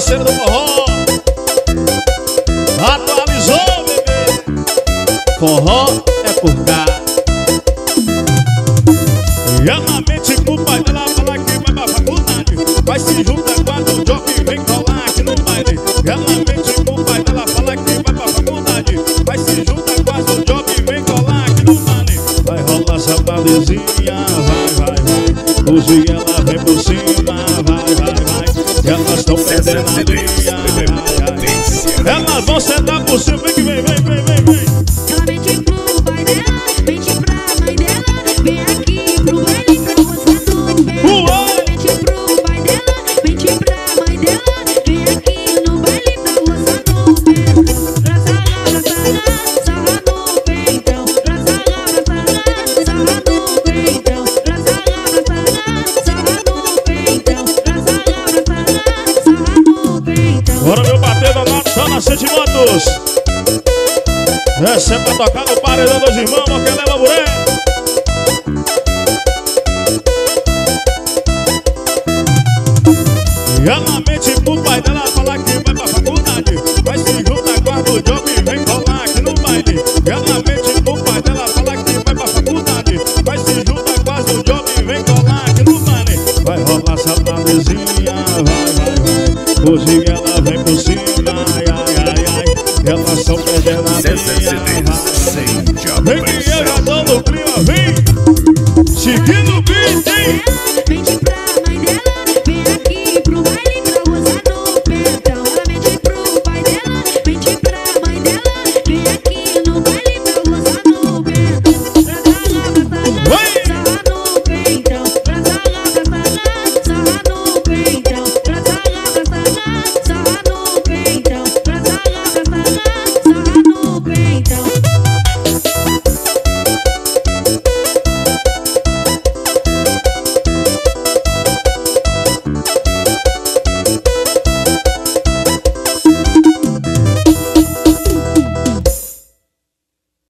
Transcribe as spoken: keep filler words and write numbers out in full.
parceiro do forró. Atualizou, bebê. Forró é por cá. E ela mente com o pai dela, fala que vai pra faculdade, vai se juntar com a do job e vem colar aqui no baile. E ela mente com o pai dela, fala que vai pra faculdade, vai se juntar com a do job e vem colar aqui no baile. Vai rolar sapadezinha, vai, vai, vai. Hoje ela vem por cima, vai, vai, vai. Elas estão perdendo a linha, vai, vai. Elas vão sentar por cima, vem que vem, vem, vem, vem, vem. Ela mente pro pai dela, mente pra mãe dela, vem aqui pro baile pra você não ver. Ela mente pro pai dela, mente pra mãe dela, vem aqui no baile pra você não ver. Pra sarrar, pra sarrar, sarra no peitão. Pra sarrar, pra sarrar, sarra no peitão. Pra sarrar, pra sarrar, sarra no peitão. Pra sarrar, pra sarrar, sarra no peitão. Bora, meu bater danado, só na Sete Motos. Essa é pra tocar no paredão dos irmãos, aquela é Lamburé. E ela mente pro pai dela, fala que vai pra faculdade, vai se juntar com a do job e vem colar aqui no baile. E ela mente pro pai dela, fala que vai pra faculdade, vai se juntar com a do job e vem colar aqui no baile. Vai rolar sapadezinha, vai, vai, vai. Hoje ela vem por cima, ai, ai, ai, ai. Elas estão perdendo a linha, vem que eu já tô no clima, vem. Seguindo o beat, hein? Mente pra